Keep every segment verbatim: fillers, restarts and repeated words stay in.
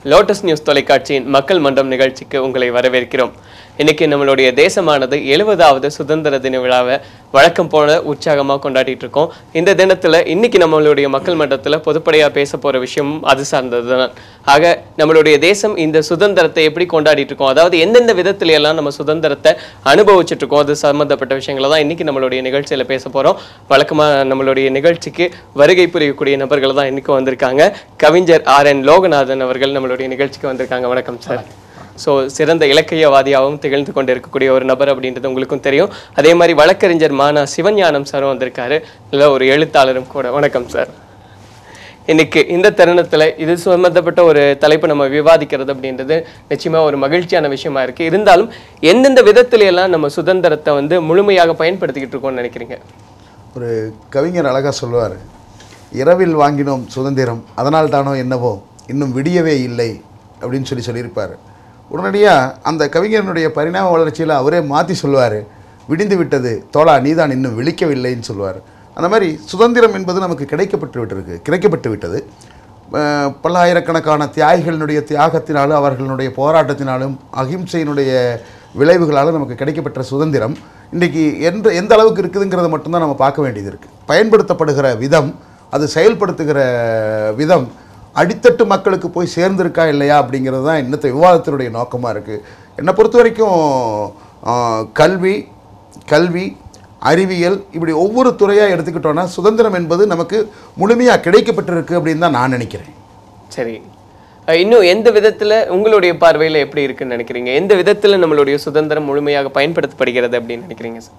Lotus news தொலைக்காட்சியின் மக்கள் மன்றம் நிகழ்ச்சிக்கு உங்களை வரவேற்கிறோம். இன்னைக்கு நம்மளுடைய தேசமானது எழுபதாவது சுதந்திர தின விழாவை வழக்கம் போல உற்சாகமாக கொண்டாடிட்டு இருக்கோம். இந்த தினத்துல இன்னைக்கு நம்மளுடைய மக்கள் மன்றத்தில் பொதுப்படையாக பேச போற விஷயமும் அது சார்ந்தது தான். ஆக நம்மளுடைய தேசம் இந்த சுதந்திரத்தை எப்படி கொண்டாடிட்டு இருக்கோம், அதாவது எந்தெந்த விதத்துல எல்லாம் நம்ம சுதந்திரத்தை அனுபவிச்சுட்டு இருக்கோம், அது சம்பந்தப்பட்ட விஷயங்களை தான் இன்னைக்கு நம்மளுடைய நிகழ்ச்சியில பேச போறோம். வழக்கமா நம்மளுடைய நிகழ்ச்சிக்கு வருகை புரியக்கூடிய நபர்கள் தான் இன்னைக்கு வந்திருக்காங்க. கவிஞர் ஆர் என் லோகநாதன் அவர்கள் நம்மளுடைய நிகழ்ச்சிக்கு வந்திருக்காங்க. வணக்கம் சார். ஸோ சிறந்த இலக்கியவாதியாகவும் திகழ்ந்து கொண்டு இருக்கக்கூடிய ஒரு நபர் அப்படின்றது உங்களுக்கும் தெரியும். அதே மாதிரி வழக்கறிஞர் மானா சிவஞானம் சாரும் வந்திருக்காரு, இல்லை ஒரு எழுத்தாளரும் கூட. வணக்கம் சார். இன்னைக்கு இந்த தருணத்தில் இது சம்பந்தப்பட்ட ஒரு தலைப்பு நம்ம விவாதிக்கிறது அப்படின்றது நிச்சயமாக ஒரு மகிழ்ச்சியான விஷயமா இருக்குது. இருந்தாலும் எந்தெந்த விதத்துல எல்லாம் நம்ம சுதந்திரத்தை வந்து முழுமையாக பயன்படுத்திக்கிட்டு இருக்கோம்னு நினைக்கிறீங்க? ஒரு கவிஞர் அழகாக சொல்லுவார், இரவில் வாங்கினோம் சுதந்திரம், அதனால் தானோ என்னவோ இன்னும் விடியவே இல்லை அப்படின்னு சொல்லி சொல்லியிருப்பார். உடனடியாக அந்த கவிஞனுடைய பரிணாம வளர்ச்சியில் அவரே மாற்றி சொல்லுவார், விடிந்து விட்டது தோழா, நீதான் இன்னும் விழிக்கவில்லைன்னு சொல்லுவார். அந்த மாதிரி சுதந்திரம் என்பது நமக்கு கிடைக்கப்பட்டு விட்டிருக்கு கிடைக்கப்பட்டு விட்டது. பல்லாயிரக்கணக்கான தியாகிகளினுடைய தியாகத்தினாலும் அவர்களுடைய போராட்டத்தினாலும் அகிம்சையினுடைய விளைவுகளால் நமக்கு கிடைக்கப்பட்ட சுதந்திரம் இன்றைக்கி எந்த எந்த அளவுக்கு இருக்குதுங்கிறத மட்டும்தான் நம்ம பார்க்க வேண்டியது இருக்குது. பயன்படுத்தப்படுகிற விதம், அது செயல்படுத்துகிற விதம் அடித்தட்டு மக்களுக்கு போய் சேர்ந்திருக்கா இல்லையா அப்படிங்கிறது தான் இன்னத்த விவாதத்தினுடைய நோக்கமாக இருக்குது. என்னை பொறுத்த வரைக்கும் கல்வி கல்வி அறிவியல் இப்படி ஒவ்வொரு துறையாக எடுத்துக்கிட்டோன்னா சுதந்திரம் என்பது நமக்கு முழுமையாக கிடைக்கப்பட்டிருக்கு அப்படின்னு தான் நான் நினைக்கிறேன். சரி, இன்னும் எந்த விதத்தில் உங்களுடைய பார்வையில் எப்படி இருக்குன்னு நினைக்கிறீங்க? எந்த விதத்தில் நம்மளுடைய சுதந்திரம் முழுமையாக பயன்படுத்தப்படுகிறது அப்படின்னு நினைக்கிறீங்க சார்?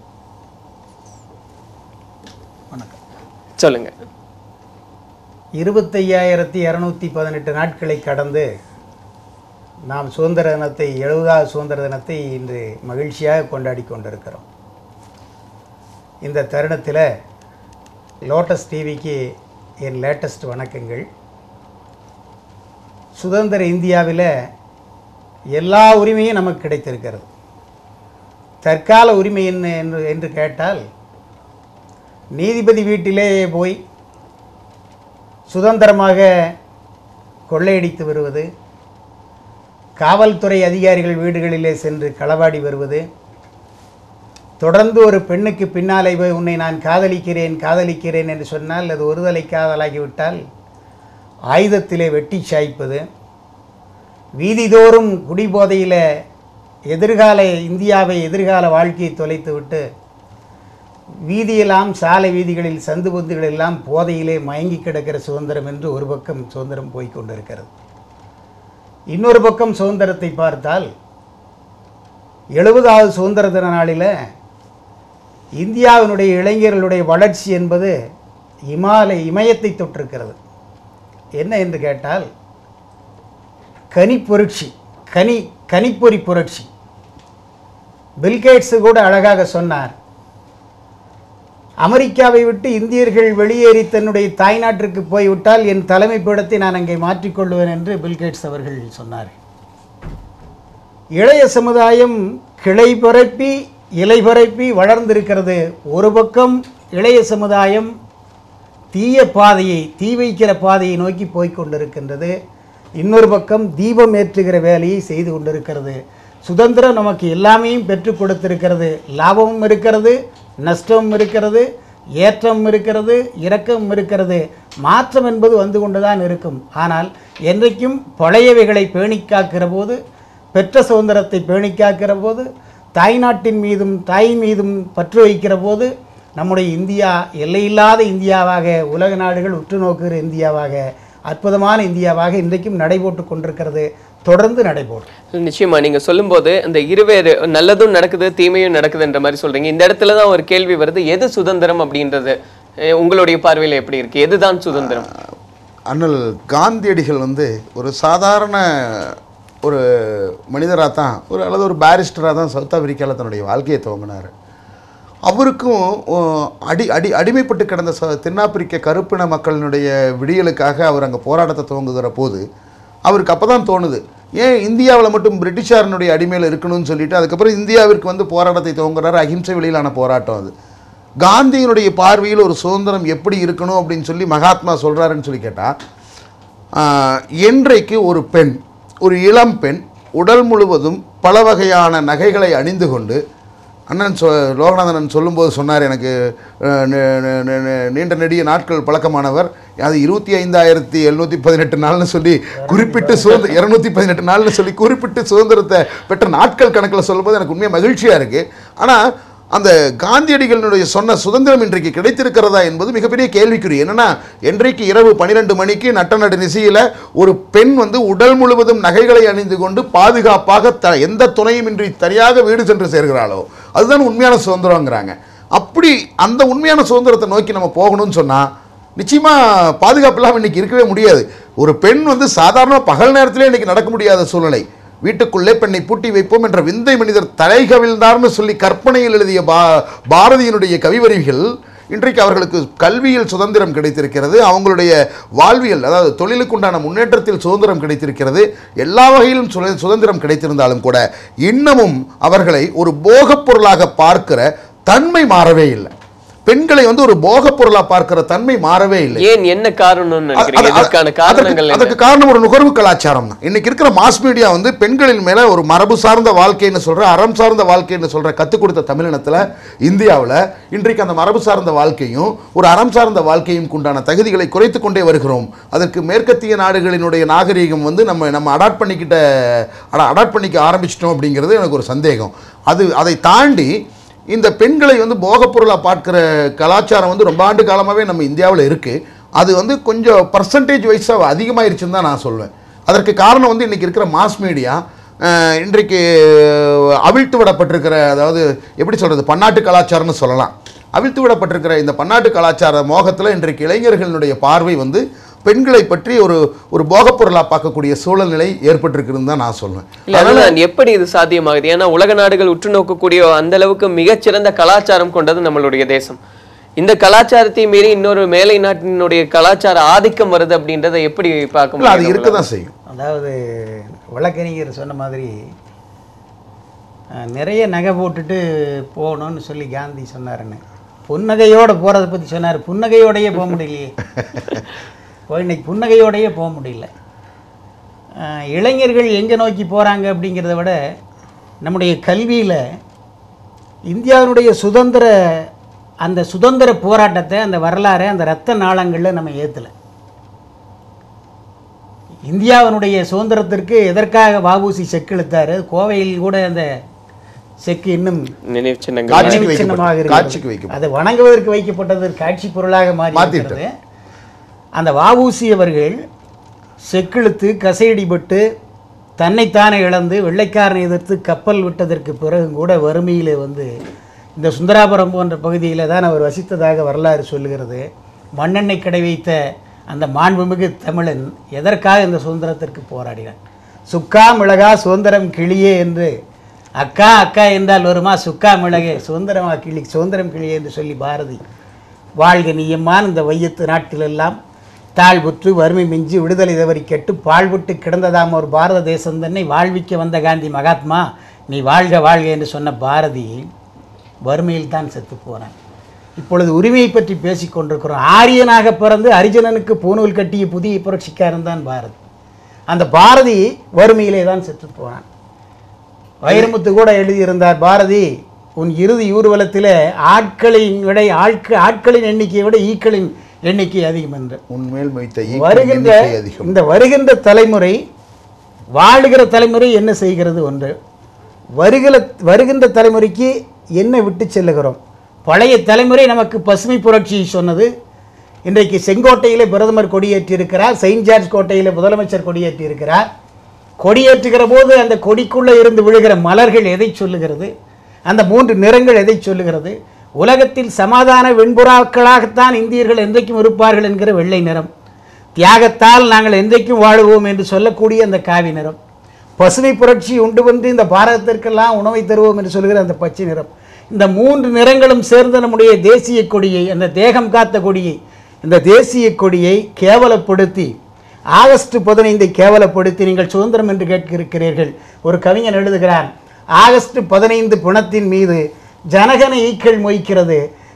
வணக்கம். சொல்லுங்கள். இருபத்தையாயிரத்தி இரநூத்தி பதினெட்டு நாட்களை கடந்து நாம் சுதந்திர தினத்தை எழுபதாவது சுதந்திர தினத்தை இன்று மகிழ்ச்சியாக கொண்டாடி கொண்டிருக்கிறோம். இந்த தருணத்தில் லோட்டஸ் டிவிக்கு என் லேட்டஸ்ட் வணக்கங்கள். சுதந்திர இந்தியாவில் எல்லா உரிமையும் நமக்கு கிடைத்திருக்கிறது. தற்கால உரிமை என்ன என்று என்று கேட்டால், நீதிபதி வீட்டிலே போய் சுதந்திரமாக கொள்ளையடித்து வருவது, காவல்துறை அதிகாரிகள் வீடுகளிலே சென்று களவாடி வருவது, தொடர்ந்து ஒரு பெண்ணுக்கு பின்னாலே போய் உன்னை நான் காதலிக்கிறேன் காதலிக்கிறேன் என்று சொன்னால் அது ஒருதலை காதலாகிவிட்டால் ஆயுதத்திலே வெட்டி சாய்ப்பது, வீதிதோறும் குடிபோதையில் எதிர்கால இந்தியாவை எதிர்கால வாழ்க்கையை தொலைத்துவிட்டு வீதியெல்லாம் சாலை வீதிகளில் சந்து பொந்துகள் எல்லாம் போதையிலே மயங்கி கிடக்கிற சுதந்திரம் என்று ஒரு பக்கம் சுதந்திரம் போய்கொண்டிருக்கிறது. இன்னொரு பக்கம் சுதந்திரத்தை பார்த்தால், எழுபதாவது சுதந்திர தின நாளில் இந்தியாவினுடைய இளைஞர்களுடைய வளர்ச்சி என்பது இமாலய இமயத்தை தொற்றிருக்கிறது. என்ன என்று கேட்டால், கனி புரட்சி, கனி கனிப்பொறி புரட்சி. பில்கேட்ஸு கூட அழகாக சொன்னார், அமெரிக்காவை விட்டு இந்தியர்கள் வெளியேறி தன்னுடைய தாய்நாட்டிற்கு போய்விட்டால் என் தலைமை பீடத்தை நான் அங்கே மாற்றிக்கொள்வேன் என்று பில்கேட்ஸ் அவர்கள் சொன்னார். இளைய சமுதாயம் கிளை பரப்பி இலை பரப்பி வளர்ந்திருக்கிறது. ஒரு பக்கம் இளைய சமுதாயம் தீய பாதையை தீ வைக்கிற பாதையை நோக்கி போய்கொண்டிருக்கின்றது, இன்னொரு பக்கம் தீபம் ஏற்றுகிற வேலையை செய்து கொண்டிருக்கிறது. சுதந்திரம் நமக்கு எல்லாமே பெற்றுக் கொடுத்திருக்கிறது. லாபமும் இருக்கிறது, நஷ்டமும் இருக்கிறது, ஏற்றம் இருக்கிறது, இரக்கமும் இருக்கிறது. மாற்றம் என்பது வந்து கொண்டுதான் இருக்கும். ஆனால் என்றைக்கும் பழையவைகளை பேணி காக்கிற போது, பெற்ற சுதந்திரத்தை பேணி காக்கிற போது, தாய்நாட்டின் மீதும் தாய் மீதும் பற்று வைக்கிற போது நம்முடைய இந்தியா எல்லையில்லாத இந்தியாவாக, உலக நாடுகள் உற்று நோக்குகிற இந்தியாவாக, அற்புதமான இந்தியாவாக இன்றைக்கும் நடைபோட்டு கொண்டிருக்கிறது, தொடர்ந்து நடைபோடும். நிச்சயமா நீங்க சொல்லும்போது இந்த இருவேறு நல்லதும் நடக்குது தீமையும் நடக்குதுன்ற மாதிரி சொல்றீங்க. இந்த இடத்துல தான் ஒரு கேள்வி வருது, எது சுதந்திரம் அப்படின்றது உங்களுடைய பார்வையில் எப்படி இருக்கு? எதுதான் சுதந்திரம்? அண்ணல் காந்தியடிகள் வந்து ஒரு சாதாரண ஒரு மனிதராக தான், ஒரு அல்லது ஒரு பேரிஸ்டராக தான் சவுத் ஆப்பிரிக்காவில் தன்னுடைய வாழ்க்கையை துவங்கினார். அவருக்கும் அடி அடி அடிமைப்பட்டு கிடந்த ச தென்னாப்பிரிக்க கருப்பின மக்களினுடைய விடியலுக்காக அவர் அங்கே போராட்டத்தை துவங்குகிற போது அவருக்கு அப்போ தான் தோணுது, ஏன் இந்தியாவில் மட்டும் பிரிட்டிஷாரனுடைய அடிமையில் இருக்கணும்னு சொல்லிட்டு அதுக்கப்புறம் இந்தியாவிற்கு வந்து போராட்டத்தை துவங்குறாரு. அஹிம்சை வழியிலான போராட்டம் அது. காந்தியினுடைய பார்வையில் ஒரு சுதந்திரம் எப்படி இருக்கணும் அப்படின்னு சொல்லி மகாத்மா சொல்கிறாருன்னு சொல்லி கேட்டால், என்றைக்கு ஒரு பெண், ஒரு இளம் பெண் உடல் முழுவதும் பல வகையான நகைகளை அணிந்து கொண்டு, அண்ணன் சொ லோகநாதன் சொல்லும்போது சொன்னார், எனக்கு நீண்ட நெடிய நாட்கள் பழக்கமானவர், அது இருபத்தி ஐந்தாயிரத்தி எழுநூற்றி பதினெட்டு நாள்னு சொல்லி குறிப்பிட்டு சுதந்திர இரநூத்தி பதினெட்டு நாள்னு சொல்லி குறிப்பிட்டு சுதந்திரத்தை பெற்ற நாட்கள் கணக்கில் சொல்லும்போது எனக்கு உண்மையாக மகிழ்ச்சியாக இருக்குது. ஆனால் அந்த காந்தியடிகளினுடைய சொன்ன சுதந்திரம் இன்றைக்கு கிடைத்திருக்கிறதா என்பது மிகப்பெரிய கேள்விக்குறி. என்னன்னா, இன்றைக்கு இரவு பன்னிரெண்டு மணிக்கு நட்ட நடு நிசையில் ஒரு பெண் வந்து உடல் முழுவதும் நகைகளை அணிந்து கொண்டு பாதுகாப்பாக த எந்த துணையுமின்றி தனியாக வீடு சென்று சேர்கிறாளோ அதுதான் உண்மையான சுதந்திரங்கிறாங்க. அப்படி அந்த உண்மையான சுதந்திரத்தை நோக்கி நம்ம போகணும்னு சொன்னால் நிச்சயமாக பாதுகாப்பு இல்லாமல் இன்றைக்கி இருக்கவே முடியாது. ஒரு பெண் வந்து சாதாரண பகல் நேரத்திலே இன்றைக்கி நடக்க முடியாத சூழ்நிலை. வீட்டுக்குள்ளே பெண்ணை பூட்டி வைப்போம் என்ற விந்தை மனிதர் தலைகவிழ்ந்தார்னு சொல்லி கற்பனையில் எழுதிய பா பாரதியினுடைய கவிவரிகள் இன்றைக்கு அவர்களுக்கு கல்வியில் சுதந்திரம் கிடைத்திருக்கிறது, அவங்களுடைய வாழ்வியல் அதாவது தொழிலுக்குண்டான முன்னேற்றத்தில் சுதந்திரம் கிடைத்திருக்கிறது, எல்லா வகையிலும் சுதந்திரம் கிடைத்திருந்தாலும் கூட இன்னமும் அவர்களை ஒரு போகப் பொருளாக பார்க்கிற தன்மை மாறவே இல்லை. பெண்களை வந்து ஒரு போகப் பொருளா பார்க்கிற தன்மை மாறவே இல்லை. ஏன், என்ன காரணம்? அதுக்கு காரணம் ஒரு நுகர்வு கலாச்சாரம் தான். இன்னைக்கு இருக்கிற மாஸ் மீடியா வந்து பெண்களின் மேல ஒரு மரபு சார்ந்த வாழ்க்கைன்னு சொல்ற, அறம் சார்ந்த வாழ்க்கைன்னு சொல்ற கத்துக் கொடுத்த தமிழினத்துல இந்தியாவில் இன்றைக்கு அந்த மரபு சார்ந்த வாழ்க்கையும் ஒரு அறம் சார்ந்த வாழ்க்கையும் உண்டான தகுதிகளை குறைத்து கொண்டே வருகிறோம். அதற்கு மேற்கத்திய நாடுகளினுடைய நாகரீகம் வந்து நம்ம நம்ம அடாப்ட் பண்ணிக்கிட்ட அடாப்ட் பண்ணிக்க ஆரம்பிச்சிட்டோம் அப்படிங்கிறது எனக்கு ஒரு சந்தேகம். அது அதை தாண்டி இந்த பெண்களை வந்து போகப்பொருளாக பார்க்குற கலாச்சாரம் வந்து ரொம்ப ஆண்டு காலமாகவே நம்ம இந்தியாவில் இருக்குது. அது வந்து கொஞ்சம் பர்சன்டேஜ் வைஸாக அதிகமாகிருச்சுன்னு தான் நான் சொல்வேன். அதற்கு காரணம் வந்து இன்றைக்கி இருக்கிற மாஸ் மீடியா இன்றைக்கு அவிழ்த்து விடப்பட்டிருக்கிற, அதாவது எப்படி சொல்கிறது, பன்னாட்டு கலாச்சாரம்னு சொல்லலாம். அவிழ்த்து விடப்பட்டிருக்கிற இந்த பன்னாட்டு கலாச்சார மோகத்தில் இன்றைக்கு இளைஞர்களுடைய பார்வை வந்து பெண்களை பற்றி ஒரு ஒரு போகப் பொருளா பார்க்கக்கூடிய சூழ்நிலை ஏற்பட்டிருக்குன்னு தான் நான் சொல்வேன். அதனால எப்படி இது சாத்தியமாகுது? ஏன்னா உலக நாடுகள் உற்று நோக்கக்கூடிய அந்த அளவுக்கு மிகச்சிறந்த கலாச்சாரம் கொண்டது நம்மளுடைய தேசம். இந்த கலாச்சாரத்தை மீறி இன்னொரு மேலை நாட்டினுடைய கலாச்சார ஆதிக்கம் வருது அப்படின்றத எப்படி பார்க்க முடியும்? அது இருக்க தான் செய்யும். அதாவது வழக்கறிஞர் சொன்ன மாதிரி நிறைய நகை போட்டுட்டு போகணும்னு சொல்லி காந்தி சொன்னாருன்னு, புன்னகையோடு போகிறத பற்றி சொன்னார். புன்னகையோடையே போக முடியலையே, இன்னைக்கு புன்னகையோடையே போக முடியல. இளைஞர்கள் எங்கே நோக்கி போகிறாங்க அப்படிங்கிறத விட நம்முடைய கல்வியில் இந்தியாவினுடைய சுதந்திர அந்த சுதந்திர போராட்டத்தை, அந்த வரலாறை, அந்த இரத்த நாளங்களில் நம்ம ஏற்றலை. இந்தியாவினுடைய சுதந்திரத்திற்கு எதற்காக வஉசி செக்கெழுத்தாரு, கோவையில் கூட அந்த செக்கு இன்னும் நினைவு சின்னமாக இருக்கு. அது வணங்குவதற்கு வைக்கப்பட்டது காட்சி பொருளாக மாறி. அந்த வஉசி அவர்கள் செக்கெழுத்து கசையடிபட்டு தன்னைத்தானே இழந்து வெள்ளைக்காரனை எதிர்த்து கப்பல் விட்டதற்கு பிறகு கூட வறுமையில் வந்து இந்த சுந்தராபுரம் போன்ற பகுதியில் தான் அவர் வசித்ததாக வரலாறு சொல்லுகிறது. மண்ணெண்ணெய் கடை வைத்த அந்த மாண்புமிகு தமிழன் எதற்காக இந்த சுதந்திரத்திற்கு போராடினான்? சுக்கா மிளகா சுதந்திரம் கிளியே என்று, அக்கா அக்கா என்றால் வருமா, சுக்கா மிளகே சுதந்திரமா கிளி சுதந்திரம் கிளியே என்று சொல்லி பாரதி வாழ்க நீயம்மான் இந்த வையத்து நாட்டிலெல்லாம் தாழ்வுற்று வறுமை மிஞ்சி விடுதலை தவறி கெட்டு பாழ்விட்டு கிடந்ததாம் ஒரு பாரத தேசம் தன்னை வாழ்விக்க வந்த காந்தி மகாத்மா நீ வாழ்க வாழ்க என்று சொன்ன பாரதி வறுமையில் தான் செத்து போனான். இப்பொழுது உரிமையை பற்றி பேசிக் கொண்டிருக்கிறோம். ஆரியனாக பிறந்து அரிஜனனுக்கு பூநூல் கட்டிய புதிய புரட்சிக்காரன் தான் பாரதி. அந்த பாரதி வறுமையிலே தான் செத்து போனான். வைரமுத்து கூட எழுதியிருந்தார், பாரதி உன் இறுதி ஊர்வலத்தில் ஆட்களின் விட ஆட்க ஆட்களின் எண்ணிக்கையை விட ஈக்களின் எண்ணிக்கை அதிகம் என்று. உண்மையில் வருகின்ற இந்த வருகின்ற தலைமுறை வாழுகிற தலைமுறை என்ன செய்கிறது ஒன்று, வருகிற வருகின்ற தலைமுறைக்கு என்ன விட்டு செல்லுகிறோம்? பழைய தலைமுறை நமக்கு பசுமை புரட்சி சொன்னது. இன்றைக்கு செங்கோட்டையிலே பிரதமர் கொடியேற்றியிருக்கிறார், செயின்ட் ஜார்ஜ் கோட்டையில் முதலமைச்சர் கொடியேற்றியிருக்கிறார். கொடியேற்றுகிற போது அந்த கொடிக்குள்ளே இருந்து விழுகிற மலர்கள் எதை சொல்லுகிறது? அந்த மூன்று நிறங்கள் எதை சொல்லுகிறது? உலகத்தில் சமாதான வெண்புறாக்களாகத்தான் இந்தியர்கள் என்றைக்கும் இருப்பார்கள் என்கிற வெள்ளை நிறம், தியாகத்தால் நாங்கள் என்றைக்கும் வாழுவோம் என்று சொல்லக்கூடிய அந்த காவி நிறம், பசுமை புரட்சி உண்டு வந்து இந்த பாரதத்திற்கெல்லாம் உணவை தருவோம் என்று சொல்கிற அந்த பச்சை நிறம், இந்த மூன்று நிறங்களும் சேர்ந்த நம்முடைய தேசிய கொடியை, அந்த தேகம் காத்த கொடியை, இந்த தேசிய கொடியை கேவலப்படுத்தி, ஆகஸ்ட் பதினைந்தை கேவலப்படுத்தி நீங்கள் சுதந்திரம் என்று கேட்கிறீர்கள். ஒரு கவிஞன் எழுதுகிறான், ஆகஸ்ட் பதினைந்து பிணத்தின் மீது ஜனகன ஈக்கள் மொய்க்கிறது,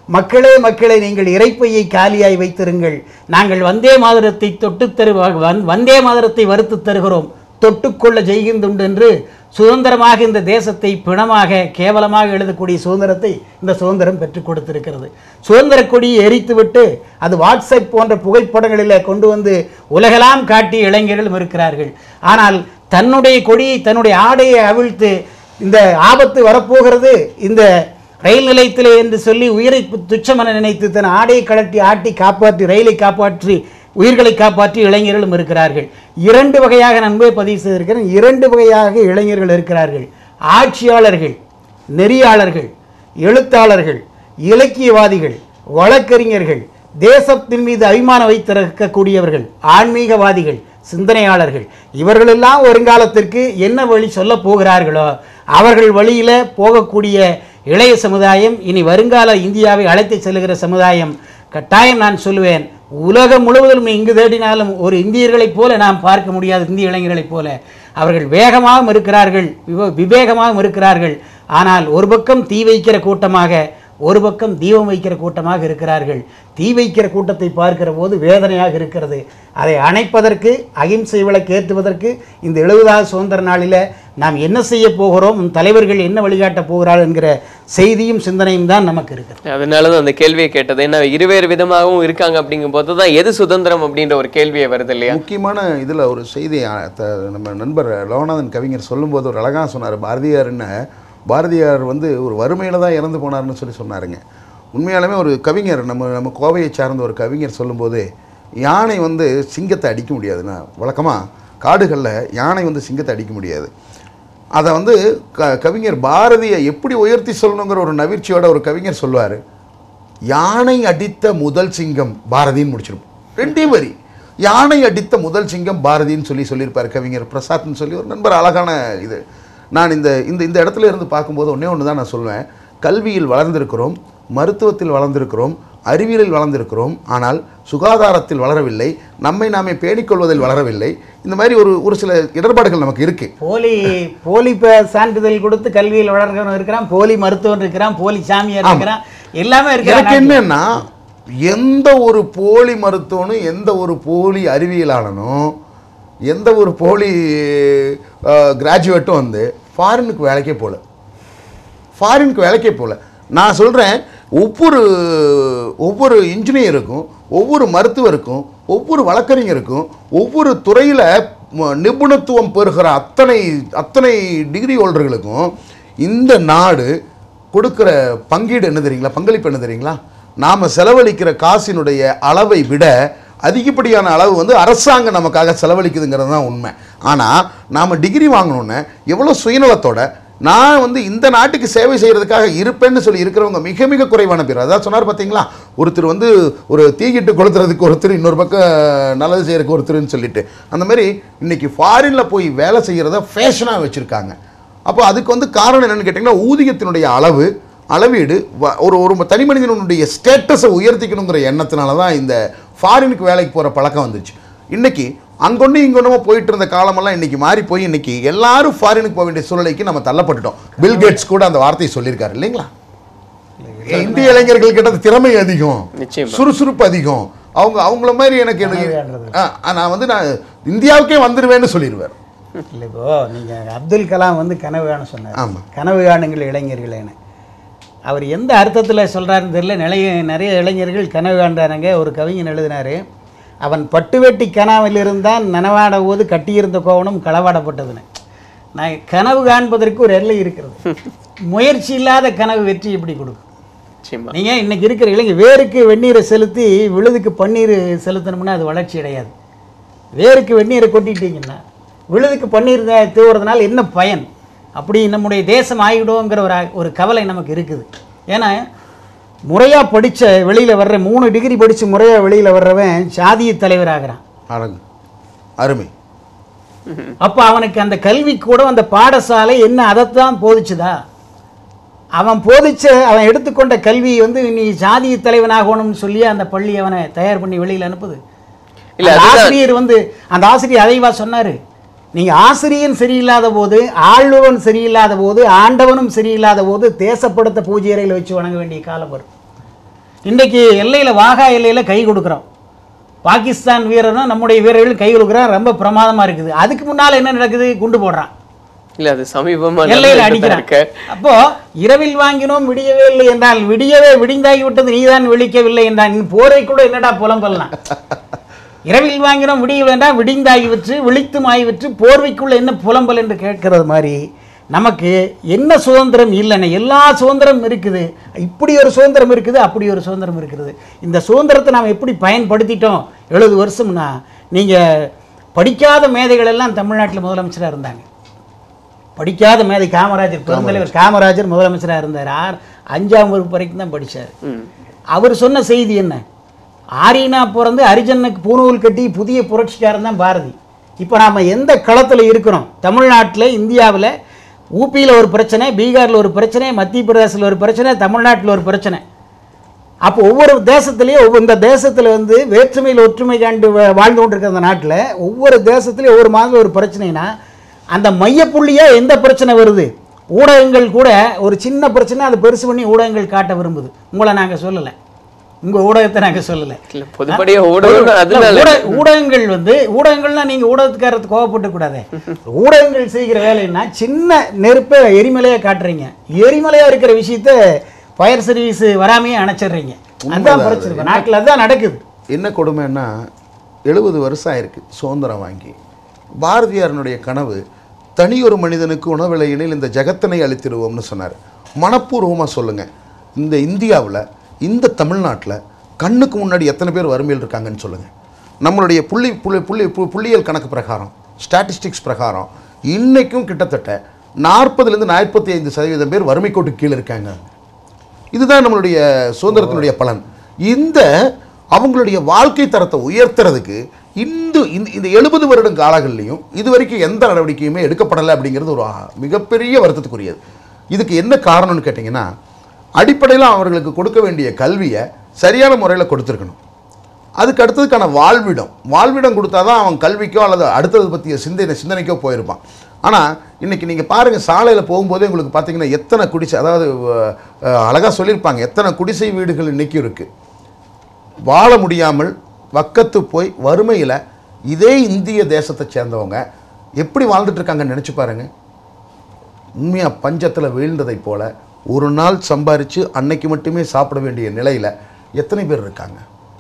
மக்களே மக்களே நீங்கள் இறைப்பையை காலியாய் வைத்திருங்கள், நாங்கள் வந்தே மாதரத்தை தொட்டு தரு வந்தே மாதரத்தை வறுத்து தருகிறோம், தொட்டுக்கொள்ள செய்கின்றுண்டு என்று சுதந்திரமாக இந்த தேசத்தை பிணமாக கேவலமாக எழுதக்கூடிய சுதந்திரத்தை இந்த சுதந்திரம் பெற்றுக் கொடுத்திருக்கிறது. சுதந்திர கொடியை எரித்துவிட்டு அது வாட்ஸ்அப் போன்ற புகைப்படங்களில் கொண்டு வந்து உலகெல்லாம் காட்டிய இளைஞர்களும் இருக்கிறார்கள். ஆனால் தன்னுடைய கொடியை தன்னுடைய ஆடையை அவிழ்த்து இந்த ஆபத்து வரப்போகிறது இந்த ரயில் நிலையத்திலே என்று சொல்லி உயிரை துச்சமென நினைத்து தன் ஆடையை கழட்டி ஆட்டி காப்பாற்றி ரயிலை காப்பாற்றி உயிர்களை காப்பாற்றி இளைஞர்களும் இருக்கிறார்கள். இரண்டு வகையாக நன்மை பதிவு செய்திருக்கிறேன். இரண்டு வகையாக இளைஞர்கள் இருக்கிறார்கள். ஆட்சியாளர்கள், நெறியாளர்கள், எழுத்தாளர்கள், இலக்கியவாதிகள், வழக்கறிஞர்கள், தேசத்தின் மீது அபிமானம் வைத்திருக்கக்கூடியவர்கள், ஆன்மீகவாதிகள், சிந்தனையாளர்கள். இவர்களெல்லாம் வருங்காலத்திற்கு என்ன வழி சொல்ல போகிறார்களோ அவர்கள் வழியில் போகக்கூடிய இளைய சமுதாயம், இனி வருங்கால இந்தியாவை அழைத்து செல்லுகிற சமுதாயம் கட்டாயம் நான் சொல்லுவேன், உலகம் முழுவதும் எங்கு தேடினாலும் ஒரு இந்தியர்களைப் போல நாம் பார்க்க முடியாது. இந்திய இளைஞர்களைப் போல அவர்கள் வேகமாகவும் இருக்கிறார்கள், விவேகமாகவும் இருக்கிறார்கள். ஆனால் ஒரு பக்கம் தீ வைக்கிற கூட்டமாக, ஒரு பக்கம் தீபம் வைக்கிற கூட்டமாக இருக்கிறார்கள். தீ வைக்கிற கூட்டத்தை பார்க்கிற போது வேதனையாக இருக்கிறது. அதை அணைப்பதற்கு, அகிம்சை விளக்கு ஏற்றுவதற்கு இந்த எழுபதாவது சுதந்திர நாளில் நாம் என்ன செய்ய போகிறோம், தலைவர்கள் என்ன வழிகாட்ட போகிறார்கள் என்கிற செய்தியும் சிந்தனையும் தான் நமக்கு இருக்குது. அதனால தான் அந்த கேள்வியை கேட்டது. ஏன்னா இருவேறு விதமாகவும் இருக்காங்க அப்படிங்கும் போது தான் எது சுதந்திரம் அப்படின்ற ஒரு கேள்வியை வருது இல்லையா? முக்கியமான இதில் ஒரு செய்தி நம்ம நண்பர் லோகநாதன் கவிஞர் சொல்லும்போது ஒரு அழகாக சொன்னார். பாரதியார்னு பாரதியார் வந்து ஒரு வறுமையில் தான் இறந்து போனார்னு சொல்லி சொன்னாருங்க. உண்மையாலுமே ஒரு கவிஞர், நம்ம நம்ம கோவையை சார்ந்த ஒரு கவிஞர் சொல்லும்போது, யானை வந்து சிங்கத்தை அடிக்க முடியாதுன்னா, வழக்கமாக காடுகளில் யானை வந்து சிங்கத்தை அடிக்க முடியாது. அதை வந்து க கவிஞர் பாரதியை எப்படி உயர்த்தி சொல்லணுங்கிற ஒரு நவிர்ச்சியோட ஒரு கவிஞர் சொல்லுவார், யானை அடித்த முதல் சிங்கம் பாரதின்னு முடிச்சிருப்போம். ரெண்டே வரி, யானை அடித்த முதல் சிங்கம் பாரதின்னு சொல்லி சொல்லியிருப்பார் கவிஞர் பிரசாத்னு சொல்லி ஒரு நண்பர். அழகான இது. நான் இந்த இந்த இந்த இடத்துல இருந்து பார்க்கும்போது ஒன்றே ஒன்று தான் நான் சொல்லுவேன். கல்வியில் வளர்ந்திருக்கிறோம், மருத்துவத்தில் வளர்ந்திருக்கிறோம், அறிவியலில் வளர்ந்திருக்கிறோம், ஆனால் சுகாதாரத்தில் வளரவில்லை, நம்மை நாமே பேணிக்கொள்வதில் வளரவில்லை. இந்த மாதிரி ஒரு ஒரு சில இடர்பாடுகள் நமக்கு இருக்கு. போலி போலி சான்றிதழ் கொடுத்து கல்வியில் வளர்கிறவன் இருக்கிறான், போலி மருத்துவன் இருக்கிறான், போலி சாமியார் இருக்கிறான், எல்லாமே இருக்கு. எனக்கு என்னன்னா, எந்த ஒரு போலி மருத்துவனும் எந்த ஒரு போலி அறிவியலாளனும் எந்த ஒரு போலி கிராஜுவேட்டும் வந்து ஃபாரினுக்கு வேலைக்கே போகல ஃபாரினுக்கு வேலைக்கே போகல நான் சொல்கிறேன், ஒவ்வொரு ஒவ்வொரு இன்ஜினியருக்கும், ஒவ்வொரு மருத்துவருக்கும், ஒவ்வொரு வழக்கறிஞருக்கும், ஒவ்வொரு துறையில் நிபுணத்துவம் பெறுகிற அத்தனை அத்தனை டிகிரி ஹோல்டர்களுக்கும் இந்த நாடு கொடுக்குற பங்கீடு என்ன தெரியுங்களா, பங்களிப்பு என்ன தெரியுங்களா? நாம் செலவழிக்கிற காசினுடைய அளவை விட அதிகப்படியான அளவு வந்து அரசாங்கம் நமக்காக செலவழிக்குதுங்கிறது தான் உண்மை. ஆனால் நாம் டிகிரி வாங்கணுன்னு எவ்வளோ சுயநலத்தோட நான் வந்து இந்த நாட்டுக்கு சேவை செய்கிறதுக்காக இருப்பேன்னு சொல்லி இருக்கிறவங்க மிக மிக குறைவான பேர். அதான் சொன்னார் பார்த்தீங்களா, ஒருத்தர் வந்து ஒரு தீக்கிட்டு கொளுத்துறதுக்கு ஒருத்தர், இன்னொரு பக்கம் நல்லது செய்கிறதுக்கு ஒருத்தருன்னு சொல்லிட்டு, அந்த மாதிரி இன்றைக்கி ஃபாரினில் போய் வேலை செய்கிறத ஃபேஷனாக வச்சுருக்காங்க. அப்போ அதுக்கு வந்து காரணம் என்னென்னு கேட்டிங்கன்னா, ஊதியத்தினுடைய அளவு அளவீடு ஒரு ஒரு தனி மனிதனுடைய ஸ்டேட்டஸை உயர்த்திக்கணுங்கிற எண்ணத்தினால தான் இந்த ஃபாரினுக்கு வேலைக்கு போகிற பழக்கம் வந்துச்சு. இன்றைக்கி அங்கொன்று இங்கொன்னுமோ போயிட்டு இருந்த காலமெல்லாம் இன்றைக்கி மாறி போய் இன்றைக்கி எல்லாரும் ஃபாரினுக்கு போக வேண்டிய சூழ்நிலைக்கு நம்ம தள்ளப்பட்டுட்டோம். பில்கேட்ஸ் கூட அந்த வார்த்தையை சொல்லியிருக்காரு இல்லைங்களா? இந்திய இளைஞர்கள் கிட்ட திறமை அதிகம், சுறுசுறுப்பு அதிகம், அவங்க அவங்கள மாதிரி எனக்கு நான் வந்து நான் இந்தியாவுக்கே வந்துடுவேன்னு சொல்லிடுவார். இல்லை, இப்போ நீங்கள் அப்துல் கலாம் வந்து கனவு காண சொன்னார். ஆமாம், கனவு காணுங்கள் இளைஞர்களேன்னு. அவர் எந்த அர்த்தத்தில் சொல்கிறாருன்னு தெரியல. நிறைய நிறைய இளைஞர்கள் கனவு காண்றாருங்க. ஒரு கவிஞன் எழுதினார், அவன் பட்டுவெட்டி கனாவில் இருந்தான் நனவாட போது கட்டியிருந்த கோவணம் களவாடப்பட்டதுன்னு. நான் கனவு காண்பதற்கு ஒரு எல்லை இருக்கிறது. முயற்சி இல்லாத கனவு வெற்றி எப்படி கொடுக்கும்? நீங்கள் இன்றைக்கி இருக்கிற இளைஞர் வேருக்கு வெந்நீரை செலுத்தி விழுதுக்கு பன்னீர் செலுத்தணும்னா அது வளர்ச்சி அடையாது. வேருக்கு வெந்நீரை கொட்டிட்டீங்கன்னா விழுதுக்கு பன்னீர் தூவுறதுனால என்ன பயன்? அப்படி நம்முடைய தேசம் ஆகிடுவோங்கிற ஒரு ஒரு கவலை நமக்கு இருக்குது. ஏன்னா முறையாக படித்த வெளியில் வர்ற மூணு டிகிரி படித்து முறையாக வெளியில் வர்றவன் சாதிய தலைவர் ஆகிறான். அருமை. அப்போ அவனுக்கு அந்த கல்வி கூட அந்த பாடசாலை என்ன அதைத்தான் போதிச்சுதா? அவன் போதிச்ச அவன் எடுத்துக்கொண்ட கல்வி வந்து நீ சாதிய தலைவனாகணும்னு சொல்லி அந்த பள்ளி அவனை தயார் பண்ணி வெளியில் அனுப்புது. இல்லை, ஆசிரியர் வந்து அந்த ஆசிரியர் அதைவா சொன்னார், நீங்கள் ஆசிரியன் சரியில்லாத போது, ஆள்வன் சரியில்லாத போது, ஆண்டவனும் சரியில்லாத போது தேசப்படுத்த பூஜை அறையில் வச்சு வணங்க வேண்டிய காலம் வரும். இன்றைக்கு எல்லையில் வாகா எல்லையில் கை கொடுக்குறோம். பாகிஸ்தான் வீரரும் நம்முடைய வீரர்கள் கை கொடுக்குறான், ரொம்ப பிரமாதமாக இருக்குது. அதுக்கு முன்னால் என்ன நடக்குது? குண்டு போடுறான், இல்ல அது சமீபமா எல்லையில் அடிக்கிறான். அப்போ இரவில் வாங்கினோம் விடியவே இல்லை என்றால் விடியவே விடிந்தாகி விட்டது நீதான் விழிக்கவில்லை என்றால் போரை கூட என்னடா புலம்பெல்லாம். இரவில் வாங்கினோம் விடிய வேண்டாம் விடிந்தாகிவிற்று விழித்தும் ஆகிவிற்று போர்வைக்குள்ள என்ன புலம்பல் என்று கேட்கறது மாதிரி நமக்கு என்ன சுதந்திரம் இல்லைன்னு. எல்லா சுதந்திரம் இருக்குது, இப்படி ஒரு சுதந்திரம் இருக்குது, அப்படி ஒரு சுதந்திரம் இருக்கிறது. இந்த சுதந்திரத்தை நாம் எப்படி பயன்படுத்திட்டோம் எழுபது வருஷம்னா, நீங்கள் படிக்காத மேதைகள் எல்லாம் தமிழ்நாட்டில் முதலமைச்சராக இருந்தாங்க. படிக்காத மேதை காமராஜர், பெருந்தலைவர் காமராஜர் முதலமைச்சராக இருந்தார். ஆறு அஞ்சாம் வகுப்பு வரைக்கும் தான் படித்தார். அவர் சொன்ன செய்தி என்ன? ஆரியனா பிறந்து அரிஜனுக்கு பூணூல் கட்டி புதிய புரட்சிக்காரன் தான் பாரதி. இப்போ நாம் எந்த களத்தில் இருக்கிறோம்? தமிழ்நாட்டில், இந்தியாவில் ஊபியில் ஒரு பிரச்சனை, பீகாரில் ஒரு பிரச்சனை, மத்திய பிரதேசத்தில் ஒரு பிரச்சனை, தமிழ்நாட்டில் ஒரு பிரச்சனை. அப்போ ஒவ்வொரு தேசத்துலேயும் ஒவ்வொரு இந்த தேசத்தில் வந்து வேற்றுமையில் ஒற்றுமை காண்டு வாழ்ந்து கொண்டிருக்கிற அந்த நாட்டில் ஒவ்வொரு தேசத்துலேயும் ஒவ்வொரு மாதம் ஒரு பிரச்சனைனா அந்த மையப்புள்ளியாக எந்த பிரச்சனை வருது? ஊடகங்கள் கூட ஒரு சின்ன பிரச்சனை அதை பெருசு பண்ணி ஊடகங்கள் காட்ட விரும்புது. உங்களை நாங்கள் சொல்லலை, உங்கள் ஊடகத்தை நாங்கள் சொல்லலை. ஊடகங்கள் வந்து ஊடகங்கள்லாம் நீங்கள் ஊடகத்துக்காரத்து கோவப்பட்டு கூடாது. ஊடகங்கள் செய்கிற வேலைன்னா சின்ன நெருப்பை எரிமலையாக காட்டுறீங்க, எரிமலையாக இருக்கிற விஷயத்த ஃபயர் சர்வீஸ் வராமையே அணைச்சிடுறீங்க. அதுதான் பிரச்சனை நாட்டில், அதுதான் நடக்குது. என்ன கொடுமைன்னா எழுபது வருஷம் ஆயிருக்கு சுதந்திரம் வாங்கி. பாரதியாரனுடைய கனவு தனியொரு மனிதனுக்கு உணவில்லையெனில் இந்த ஜகத்தினை அளித்திடுவோம்னு சொன்னார். மனப்பூர்வமாக சொல்லுங்கள், இந்த இந்தியாவில், இந்த தமிழ்நாட்டில் கண்ணுக்கு முன்னாடி எத்தனை பேர் வறுமையில் இருக்காங்கன்னு சொல்லுங்கள். நம்மளுடைய புள்ளி புள்ளி புள்ளி புள்ளியியல் கணக்கு பிரகாரம், ஸ்டாட்டிஸ்டிக்ஸ் பிரகாரம் இன்றைக்கும் கிட்டத்தட்ட நாற்பதுலேருந்து நாற்பத்தி ஐந்து சதவீதம் பேர் வறுமை கோட்டுக்கு கீழே இருக்காங்க. இதுதான் நம்மளுடைய சுதந்திரத்தினுடைய பலன். இந்த அவங்களுடைய வாழ்க்கை தரத்தை உயர்த்துறதுக்கு இந்த இந்த எழுபது வருடம் காலங்கள்லையும் இது வரைக்கும் எந்த நடவடிக்கையுமே எடுக்கப்படலை அப்படிங்கிறது ஒரு மிகப்பெரிய வருத்தத்துக்குரியது. இதுக்கு என்ன காரணம்னு கேட்டிங்கன்னா, அடிப்படையில் அவர்களுக்கு கொடுக்க வேண்டிய கல்வியை சரியான முறையில் கொடுத்துருக்கணும். அதுக்கு அடுத்ததுக்கான வாழ்விடம் வாழ்விடம் கொடுத்தா தான் அவன் கல்விக்கோ அல்லது அடுத்தது பற்றிய சிந்தனை சிந்தனைக்கோ போயிருப்பான். ஆனால் இன்றைக்கி நீங்கள் பாருங்கள், சாலையில் போகும்போதே உங்களுக்கு பார்த்தீங்கன்னா எத்தனை குடிசை, அதாவது அழகாக சொல்லியிருப்பாங்க, எத்தனை குடிசை வீடுகள் இன்றைக்கும் இருக்குது. வாழ முடியாமல் வக்கத்து போய் வறுமையில் இதே இந்திய தேசத்தை சேர்ந்தவங்க எப்படி வாழ்ந்துட்டுருக்காங்கன்னு நினச்சி பாருங்கள். உண்மையாக பஞ்சத்தில் வீழ்ந்ததை போல் ஒரு நாள் சம்பாரித்து அன்னைக்கு மட்டுமே சாப்பிட வேண்டிய நிலையில் எத்தனை பேர் இருக்காங்க?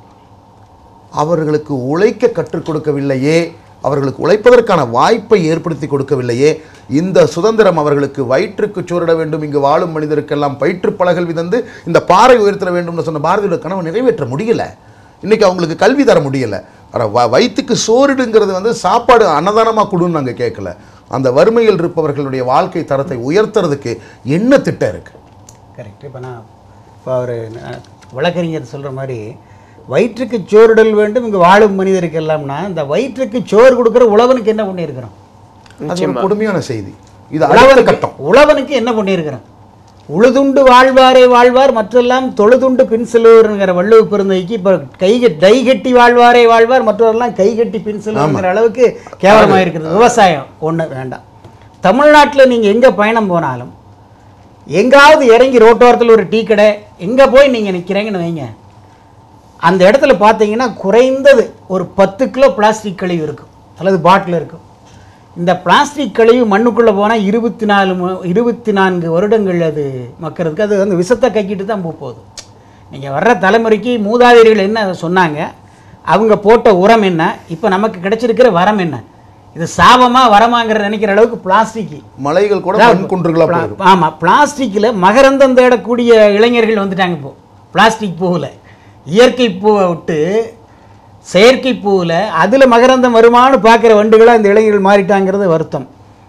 அவர்களுக்கு உழைக்க கற்றுக் கொடுக்கவில்லையே, அவர்களுக்கு உழைப்பதற்கான வாய்ப்பை ஏற்படுத்தி கொடுக்கவில்லையே. இந்த சுதந்திரம் அவர்களுக்கு வயிற்றுக்கு சோறிட வேண்டும், இங்கு வாழும் மனிதருக்கெல்லாம் பயிற்று பலகல் விதந்து இந்த பாறை உயர்த்த வேண்டும்னு சொன்ன பாரதியோட கனவு நிறைவேற்ற முடியலை. இன்றைக்கி அவங்களுக்கு கல்வி தர முடியலை. ஆனால் வயிற்றுக்கு சோறிடுங்கிறது வந்து சாப்பாடு அன்னதானமாக கொடுன்னு நாங்கள் கேட்கல. அந்த வறுமையில் இருப்பவர்களுடைய வாழ்க்கை தரத்தை உயர்த்துறதுக்கு என்ன திட்டம் இருக்குது? கரெக்ட். இப்போ நான் இப்போ அவர் வழக்கறிஞர் சொல்கிற மாதிரி வயிற்றுக்கு சோறுடல் வேண்டும் இங்கே வாழும் மனிதருக்கு எல்லாம்னா, இந்த வயிற்றுக்கு சோறு கொடுக்குற உழவனுக்கு என்ன பண்ணியிருக்கிறோம்? அது ஒரு கொடுமையான செய்தி. இது உழவன் கட்டம். உழவனுக்கு என்ன பண்ணியிருக்கிறோம்? உழுதுண்டு வாழ்வாரே வாழ்வார் மற்றெல்லாம் தொழுதுண்டு பின் செல்வருங்கிற வள்ளுவ பெருந்தைக்கு இப்போ கை டை கட்டி வாழ்வாரே வாழ்வார் மற்றவரெல்லாம் கை கட்டி பின் செல்வருங்கிற அளவுக்கு கேவலமாக இருக்கிறது. விவசாயம் ஒன்று வேண்டாம். தமிழ்நாட்டில் நீங்கள் எங்கே பயணம் போனாலும் எங்காவது இறங்கி ரோட்டோரத்தில் ஒரு டீ கடை எங்கே போய் நீங்கள் நிற்கிறீங்கன்னு வைங்க, அந்த இடத்துல பார்த்தீங்கன்னா குறைந்தது ஒரு பத்து கிலோ பிளாஸ்டிக் கழிவு இருக்கும் அல்லது பாட்டில் இருக்கும். இந்த பிளாஸ்டிக் கழிவு மண்ணுக்குள்ளே போனால் இருபத்தி நாலு இருபத்தி நான்கு வருடங்கள் அது மக்களுக்கு அது வந்து விஷத்தை கக்கிட்டு தான் போகுது. நீங்கள் வர்ற தலைமுறைக்கு மூதாதையர்கள் என்ன சொன்னாங்க, அவங்க போட்ட உரம் என்ன, இப்போ நமக்கு கிடைச்சிருக்கிற வரம் என்ன, இது சாபமாக வரமாங்கிற நினைக்கிற அளவுக்கு பிளாஸ்டிக் மலைகள் கூட ஆமாம் பிளாஸ்டிக்கில் மகரந்தம் தேடக்கூடிய இளைஞர்கள் வந்துட்டாங்க. இப்போ பிளாஸ்டிக் பூவில் இயற்கை பூவை விட்டு செயற்கை பூவில் அதில் மகரந்தம் வருமானு பார்க்குற வண்டுகளாக இந்த இளைஞர்கள் மாறிட்டாங்கிறது வருத்தம்.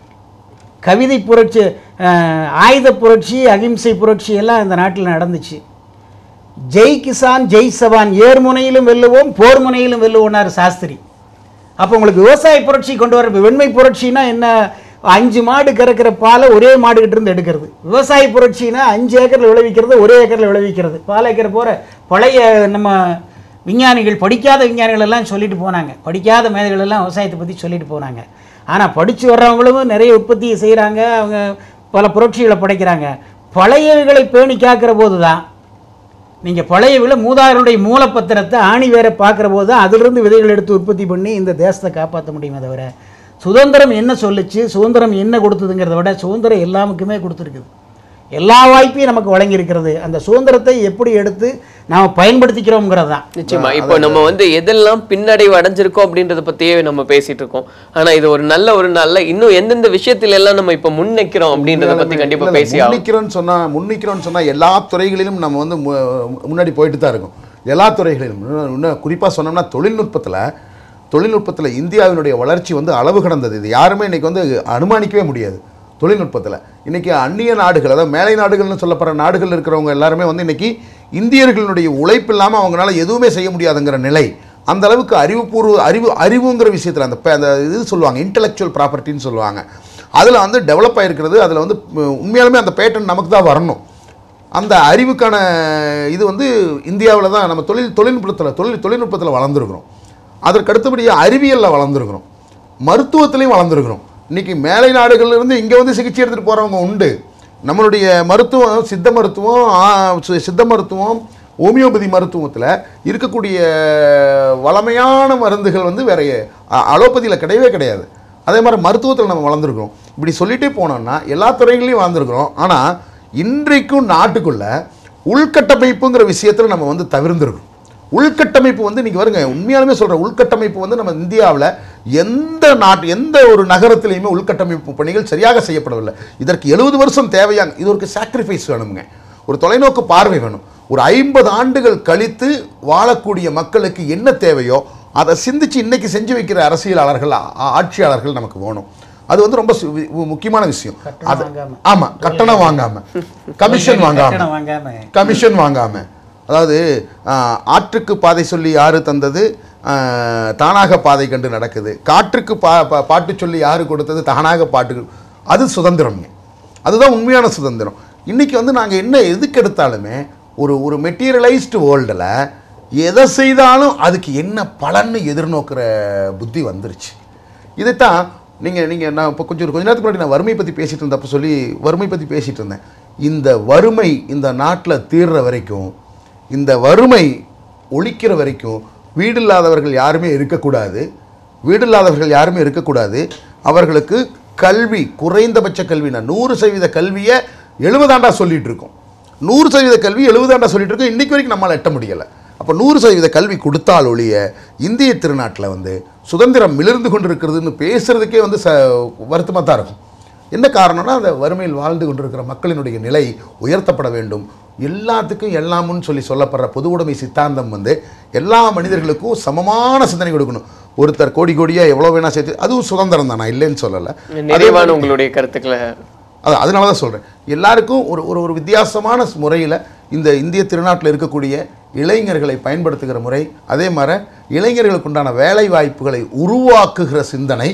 கவிதை புரட்சி, ஆயுத புரட்சி, அகிம்சை புரட்சி எல்லாம் இந்த நாட்டில் நடந்துச்சு. ஜெய் கிசான் ஜெய் சவான், ஏர்முனையிலும் வெல்லுவோம் போர் முனையிலும் வெல்லுவோனார் சாஸ்திரி. அப்போ உங்களுக்கு விவசாய புரட்சி கொண்டு வர, வெண்மை புரட்சினா என்ன, அஞ்சு மாடு கறக்கிற பாலை ஒரே மாடுகிட்ட இருந்து எடுக்கிறது. விவசாய புரட்சினா அஞ்சு ஏக்கரில் விளைவிக்கிறது ஒரே ஏக்கரில் விளைவிக்கிறது. பால் ஏக்கரை போகிற பழைய நம்ம விஞ்ஞானிகள், படிக்காத விஞ்ஞானிகள் எல்லாம் சொல்லிட்டு போனாங்க, படிக்காத மேதைகள் எல்லாம் விவசாயத்தை பற்றி சொல்லிட்டு போனாங்க. ஆனால் படித்து வர்றவங்களும் நிறைய உற்பத்தியை செய்கிறாங்க, அவங்க பல புரட்சிகளை படைக்கிறாங்க. பழையவைகளை பேணி காக்கிற போது தான் நீங்கள் பழைய விலை மூதாதையருடைய மூலப்பத்திரத்தை ஆணி வேற பார்க்குற போது தான் அதிலிருந்து விதைகள் எடுத்து உற்பத்தி பண்ணி இந்த தேசத்தை காப்பாற்ற முடியுமே தவிர சுதந்திரம் என்ன சொல்லிச்சு, சுதந்திரம் என்ன கொடுத்ததுங்கிறத விட சுதந்திரம் எல்லாமுக்குமே கொடுத்துருக்குது. எல்லா வாய்ப்பையும் நமக்கு வழங்கியிருக்கிறது. அந்த சுதந்திரத்தை எப்படி எடுத்து நாம பயன்படுத்திக்கிறோம்ங்கிறது தான். நிச்சயமா இப்போ நம்ம வந்து எதெல்லாம் பின்னடைவு அடைஞ்சிருக்கோம் அப்படின்றத பத்தியே நம்ம பேசிட்டு இருக்கோம். ஆனா இது ஒரு நல்ல ஒரு நல்ல இன்னும் எந்தெந்த விஷயத்துல எல்லாம் நம்ம இப்ப முன்னிக்கிறோம் அப்படின்றத பத்தி கண்டிப்பா பேசி முன்னிக்கிறோம்னு சொன்னா முன்னிக்கிறோம்னு சொன்னா எல்லா துறைகளிலும் நம்ம வந்து முன்னாடி போயிட்டு தான் இருக்கும். எல்லா துறைகளிலும் இன்னும் குறிப்பா சொன்னோம்னா தொழில்நுட்பத்துல தொழில்நுட்பத்துல இந்தியாவினுடைய வளர்ச்சி வந்து அளவு கடந்தது. இது யாருமே இன்னைக்கு வந்து அனுமானிக்கவே முடியாது. தொழில்நுட்பத்தில் இன்றைக்கி அந்நிய நாடுகள், அதாவது மேலை நாடுகள்னு சொல்லப்படுற நாடுகள் இருக்கிறவங்க எல்லாருமே வந்து இன்றைக்கி இந்தியர்களுடைய உழைப்பு இல்லாமல் அவங்களால எதுவுமே செய்ய முடியாதுங்கிற நிலை. அந்த அளவுக்கு அறிவுபூர்வ அறிவு அறிவுங்கிற விஷயத்தில் அந்த அந்த இது சொல்லுவாங்க இன்டெலெக்சுவல் ப்ராப்பர்ட்டின்னு சொல்லுவாங்க. அதில் வந்து டெவலப் ஆகிருக்கிறது. அதில் வந்து உண்மையாலுமே அந்த பேட்டன் நமக்கு தான் வரணும். அந்த அறிவுக்கான இது வந்து இந்தியாவில் தான் நம்ம தொழில் தொழில்நுட்பத்தில் தொழில் தொழில்நுட்பத்தில் வளர்ந்துருக்கிறோம். அதற்கு அடுத்தபடியாக அறிவியலில் வளர்ந்துருக்கிறோம், மருத்துவத்திலையும் வளர்ந்துருக்கிறோம். இன்றைக்கி மேலை நாடுகள்லேருந்து இங்கே வந்து சிகிச்சை எடுத்துகிட்டு போகிறவங்க உண்டு. நம்மளுடைய மருத்துவம் சித்த மருத்துவம் சித்த மருத்துவம் ஹோமியோபதி மருத்துவத்தில் இருக்கக்கூடிய வளமையான மருந்துகள் வந்து வேற அலோபதியில் கிடையவே கிடையாது. அதே மாதிரி மருத்துவத்தில் நம்ம வளர்ந்துருக்கிறோம். இப்படி சொல்லிகிட்டே போனோம்னா எல்லா துறைகளையும் வளர்ந்துருக்கிறோம். ஆனால் இன்றைக்கும் நாட்டுக்குள்ள உள்கட்டமைப்புங்கிற விஷயத்தில் நம்ம வந்து தவிர்ந்துருக்கோம். உள்கட்டமைப்பு வந்து இன்றைக்கி வருங்க, உண்மையாலுமே சொல்கிற உள்கட்டமைப்பு வந்து நம்ம இந்தியாவில் எந்த நாட்டு எந்த ஒரு நகரத்திலையுமே உள்கட்டமைப்பு பணிகள் சரியாக செய்யப்படவில்லை. இதற்கு எழுபது வருஷம் தேவையாங்க. இது ஒரு சாக்ரிஃபைஸ் வேணுங்க, ஒரு தொலைநோக்கு பார்வை வேணும். ஒரு ஐம்பது ஆண்டுகள் கழித்து வாழக்கூடிய மக்களுக்கு என்ன தேவையோ அதை சிந்திச்சு இன்னைக்கு செஞ்சு வைக்கிற அரசியலாளர்கள் ஆட்சியாளர்கள் நமக்கு வேணும். அது வந்து ரொம்ப முக்கியமான விஷயம். அது ஆமா, கட்டணம் வாங்காம கமிஷன் வாங்காம கமிஷன் வாங்காம அதாவது ஆற்றுக்கு பாதை சொல்லி யாரு தந்தது, தானாக பாதை கண்டு நடக்குது. காற்றுக்கு பா பாட்டு சொல்லி யாரு கொடுத்தது, தானாக பாட்டு. அது சுதந்திரம்ங்க, அதுதான் உண்மையான சுதந்திரம். இன்றைக்கி வந்து நாங்கள் என்ன எதுக்கு எடுத்தாலுமே ஒரு ஒரு மெட்டீரியலைஸ்டு வேர்ல்டில் எதை செய்தாலும் அதுக்கு என்ன பலன்னு எதிர்நோக்கிற புத்தி வந்துருச்சு. இதைத்தான் நீங்கள் நீங்கள் நான் இப்போ கொஞ்சம் கொஞ்ச நேரத்துக்கு முன்னாடி நான் வறுமை பற்றி பேசிகிட்டு இருந்தப்போ சொல்லி வறுமை பற்றி பேசிகிட்டு இருந்தேன். இந்த வறுமை இந்த நாட்டில் தீர்ற வரைக்கும், இந்த வறுமை ஒழிக்கிற வரைக்கும் வீடு இல்லாதவர்கள் யாருமே இருக்கக்கூடாது. வீடு இல்லாதவர்கள் யாருமே இருக்கக்கூடாது. அவர்களுக்கு கல்வி, குறைந்தபட்ச கல்வி, நான் நூறு சதவீத கல்வியை எழுபதாண்டா சொல்லிட்டு இருக்கோம். நூறு சதவீத கல்வி எழுபதாண்டா சொல்லிட்டு இருக்கோம். இன்றைக்கு வரைக்கும் நம்மளால் எட்ட முடியலை. அப்போ நூறு சதவீத கல்வி கொடுத்தால் ஒழிய இந்திய திருநாட்டில் வந்து சுதந்திரம் மிளிர்ந்து கொண்டு இருக்கிறதுன்னு பேசுறதுக்கே வந்து ச வருத்தமாக தான் இருக்கும். என்ன காரணம்னா அந்த வறுமையில் வாழ்ந்து கொண்டிருக்கிற மக்களினுடைய நிலை உயர்த்தப்பட வேண்டும். எல்லாத்துக்கும் எல்லாமுன்னு சொல்லி சொல்லப்படுற பொது உடைமை சித்தாந்தம் வந்து எல்லா மனிதர்களுக்கும் சமமான சிந்தனை கொடுக்கணும். ஒருத்தர் கோடி கோடியாக எவ்வளோ வேணா சேர்த்து, அதுவும் சுதந்திரம் தான், நான் இல்லைன்னு சொல்லலை. நிறைவான உங்களுடைய கருத்துக்களை அது அதனால தான் சொல்கிறேன். எல்லாருக்கும் ஒரு ஒரு ஒரு வித்தியாசமான முறையில் இந்த இந்திய திருநாட்டில் இருக்கக்கூடிய இளைஞர்களை பயன்படுத்துகிற முறை, அதே மாதிரி இளைஞர்களுக்கு உண்டான வேலை வாய்ப்புகளை உருவாக்குகிற சிந்தனை,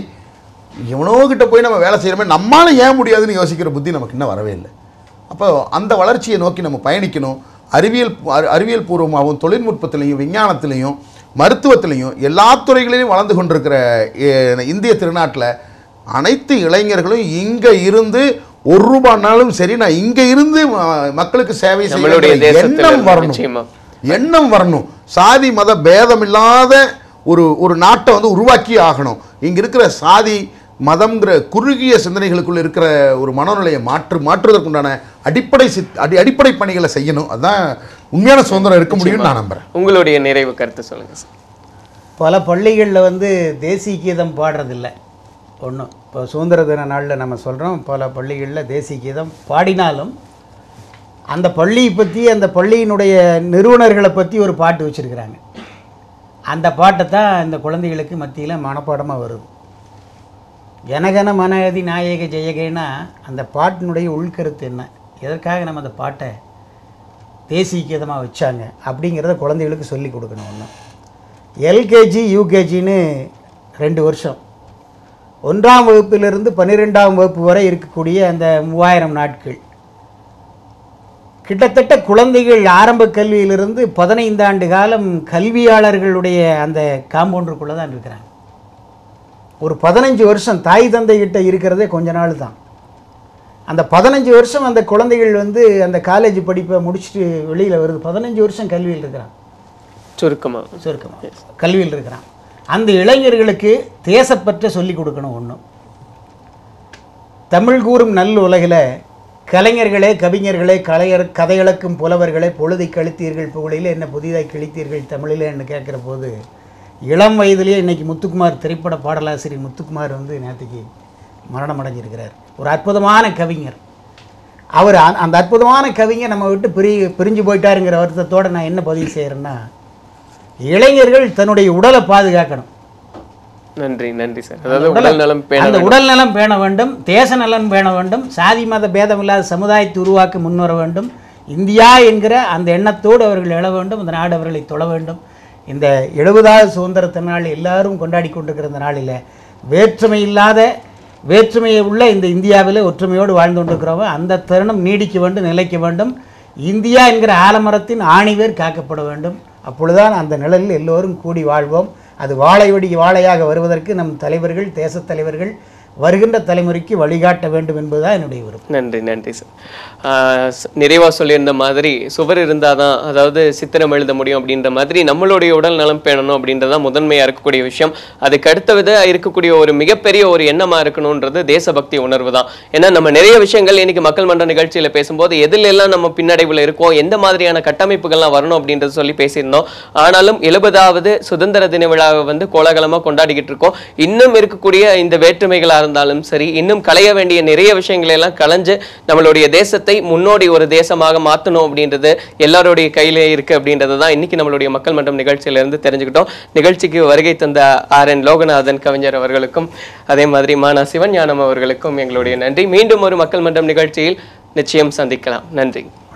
எவனோ கிட்ட போய் நம்ம வேலை செய்கிறோமே நம்மளால ஏன் முடியாதுன்னு யோசிக்கிற புத்தி நமக்கு இன்னும் வரவே இல்லை. அப்போ அந்த வளர்ச்சியை நோக்கி நம்ம பயணிக்கணும். அறிவியல் அறிவியல் பூர்வமாகவும் தொழில்நுட்பத்திலையும் விஞ்ஞானத்திலையும் மருத்துவத்திலையும் எல்லா துறைகளிலும் வளர்ந்து கொண்டிருக்கிற இந்திய திருநாட்டில் அனைத்து இளைஞர்களும் இங்கே இருந்து ஒரு ரூபாய்னாலும் சரி, நான் இங்கே இருந்து மக்களுக்கு சேவை செய்ய எண்ணம் வரணும். எண்ணம் வரணும். சாதி மத பேதம் இல்லாத ஒரு ஒரு நாட்டை வந்து உருவாக்கி ஆகணும். இங்கே இருக்கிற சாதி மதம்ங்கிற குறுகிய சிந்தனைகளுக்குள்ள இருக்கிற ஒரு மனோநிலையை மாற்று மாற்றுவதற்குண்டான அடிப்படை சித் அடி அடிப்படை பணிகளை செய்யணும். அதுதான் உண்மையான சுதந்திரம் இருக்க முடியும்னு நான் நம்புகிறேன். உங்களுடைய நிறைவு கருத்து சொல்லுங்கள் சார். பல பள்ளிகளில் வந்து தேசிய கீதம் பாடுறதில்லை. ஒன்றும் இப்போ சுதந்திர தின நாளில் நம்ம சொல்கிறோம், பல பள்ளிகளில் தேசிய கீதம் பாடினாலும் அந்த பள்ளியை பற்றி அந்த பள்ளியினுடைய நிறுவனர்களை பற்றி ஒரு பாட்டு வச்சுருக்கிறாங்க. அந்த பாட்டை தான் இந்த குழந்தைகளுக்கு மத்தியில் மனப்பாடமாக வருது. ஜனகன மனகதி நாயக ஜெயகேனா அந்த பாட்டினுடைய உள்கருத்து என்ன, எதற்காக நம்ம அந்த பாட்டை தேசிய கீதமாக வச்சாங்க அப்படிங்கிறத குழந்தைகளுக்கு சொல்லி கொடுக்கணும். ஒன்று எல்கேஜி யூகேஜின்னு ரெண்டு வருஷம், ஒன்றாம் வகுப்பிலிருந்து பன்னிரெண்டாம் வகுப்பு வரை இருக்கக்கூடிய அந்த மூவாயிரம் நாட்கள் கிட்டத்தட்ட குழந்தைகள் ஆரம்ப கல்வியிலிருந்து பதினைந்து ஆண்டு காலம் கல்வியாளர்களுடைய அந்த காம்பவுண்டருக்குள்ளே தான் இருக்கிறாங்க. ஒரு பதினஞ்சு வருஷம் தாய் தந்தை கிட்ட இருக்கிறதே கொஞ்ச நாள் தான். அந்த பதினஞ்சு வருஷம் அந்த குழந்தைகள் வந்து அந்த காலேஜ் படிப்பை முடிச்சுட்டு வெளியில் வருது, பதினஞ்சு வருஷம் கல்வியில் இருக்கிறான், சுருக்கமாக சுருக்கமாக கல்வியில் இருக்கிறான். அந்த இளைஞர்களுக்கு தேசப்பற்ற சொல்லிக் கொடுக்கணும். ஒன்று, தமிழ் கூறும் நல் உலகில் கலைஞர்களே கவிஞர்களே கலையர் கதைகளுக்கும் புலவர்களே பொழுதை கழித்தீர்கள் புகழில் என்ன புதிதாக கிழித்தீர்கள் தமிழில் என்று கேட்குற போது இளம் வயதிலேயே இன்றைக்கி முத்துக்குமார் திரைப்பட பாடலாசிரியர் முத்துக்குமார் வந்து நேற்றுக்கு மரணம் அடைஞ்சிருக்கிறார். ஒரு அற்புதமான கவிஞர். அவர் அந்த அற்புதமான கவிஞர் நம்ம விட்டு பிரி பிரிஞ்சு போயிட்டாருங்கிற வருத்தத்தோடு நான் என்ன பதிவு செய்கிறேன்னா, இளைஞர்கள் தன்னுடைய உடலை பாதுகாக்கணும். நன்றி நன்றி சார். அதாவது உடல் நலம் பேண அந்த உடல் நலம் பேண வேண்டும், தேச நலன் பேண வேண்டும், சாதி மத பேதம் இல்லாத சமுதாயத்தை உருவாக்க முன்வர வேண்டும். இந்தியா என்கிற அந்த எண்ணத்தோடு அவர்கள் எழ வேண்டும், அந்த நாடு அவர்களை தொழ வேண்டும். இந்த எழுபதாவது சுதந்திர நாள் எல்லாரும் கொண்டாடி கொண்டிருக்கிற இந்த நாளில் வேற்றுமை இல்லாத வேற்றுமையை உள்ள இந்த இந்தியாவில் ஒற்றுமையோடு வாழ்ந்து கொண்டிருக்கிறவங்க அந்த தருணம் நீடிக்க வேண்டும், நிலைக்க வேண்டும். இந்தியா என்கிற ஆலமரத்தின் ஆணிவேர் காக்கப்பட வேண்டும். அப்பொழுதுதான் அந்த நிழலில் எல்லோரும் கூடி வாழ்வோம். அது வாழை வடி வாழையாக வருவதற்கு நம் தலைவர்கள், தேசத் தலைவர்கள் வருகின்ற தலைமுறைக்கு வழிகாட்ட வேண்டும் என்பதுதான் என்னுடைய விருப்பம். நன்றி நன்றி சார். நிறைவாக சொல்லியிருந்த மாதிரி சுவர் இருந்தால் தான் அதாவது சித்திரம் எழுத முடியும் அப்படின்ற மாதிரி நம்மளுடைய உடல் நலம் பேணணும் அப்படின்றதான் முதன்மையாக இருக்கக்கூடிய விஷயம். அதுக்கு அடுத்த வித இருக்கக்கூடிய ஒரு மிகப்பெரிய ஒரு எண்ணமாக இருக்கணுன்றது தேசபக்தி உணர்வு தான். ஏன்னா நம்ம நிறைய விஷயங்கள் இன்னைக்கு மக்கள் மன்ற நிகழ்ச்சியில் பேசும்போது எதிலெல்லாம் நம்ம பின்னடைவில் இருக்கோம், எந்த மாதிரியான கட்டமைப்புகள்லாம் வரணும் அப்படின்றத சொல்லி பேசியிருந்தோம். ஆனாலும் எழுபதாவது சுதந்திர தின விழாவை வந்து கோலாகலமாக கொண்டாடிக்கிட்டு இருக்கோம். இன்னும் இருக்கக்கூடிய இந்த வேற்றுமைகளாக இருந்தாலும் சரி, இன்னும் களைய வேண்டிய நிறைய விஷயங்களை எல்லாம் களைஞ்சு நம்மளுடைய தேசத்தை முன்னோடி ஒரு தேசமாக மாற்றணும் அப்படின்றது எல்லாருடைய கையிலே இருக்கு அப்படின்றது தான் இன்னைக்கு நம்மளுடைய மக்கள் மன்றம் நிகழ்ச்சியில இருந்து தெரிஞ்சுக்கிட்டோம். நிகழ்ச்சிக்கு வருகை தந்த ஆர் என் லோகநாதன் கவிஞர் அவர்களுக்கும் அதே மாதிரி மானா சிவஞானம் அவர்களுக்கும் எங்களுடைய நன்றி. மீண்டும் ஒரு மக்கள் மன்றம் நிகழ்ச்சியில் நிச்சயம் சந்திக்கலாம். நன்றி.